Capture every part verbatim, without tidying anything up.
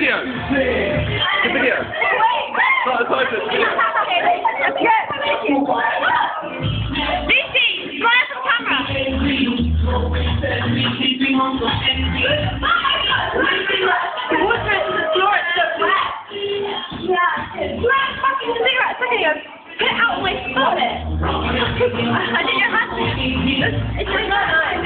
video. Good video. Not as close as video. Lucy, smile for the camera. Cigarette, cigarette. Get out of my foot. I did your hand. It's just not nice.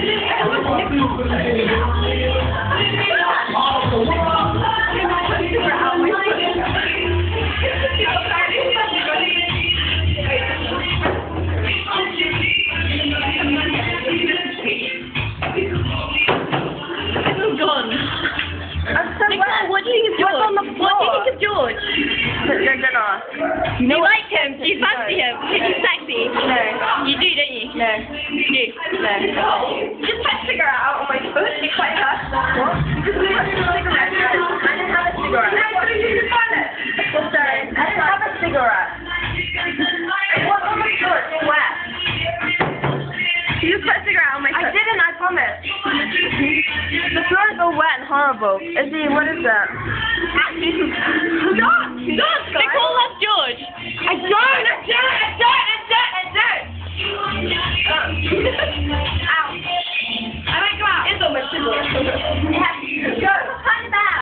What do you think of George? What do you think of George? You're gonna. You know like him? Do you fancy him? He's sexy. No. You do, don't you? No. You do? No. Just put a cigarette out on my foot. It's quite hurt. What? Because we had a cigarette. I didn't have a cigarette. No, so you can find it. Well, sorry. I didn't have a cigarette. It was on my foot. It's wet. You just put a cigarette on my foot. I didn't, I promise. The floor is all wet and horrible. Izzy, what is that? Stop! Stop! They call us George. I don't! I don't! I don't!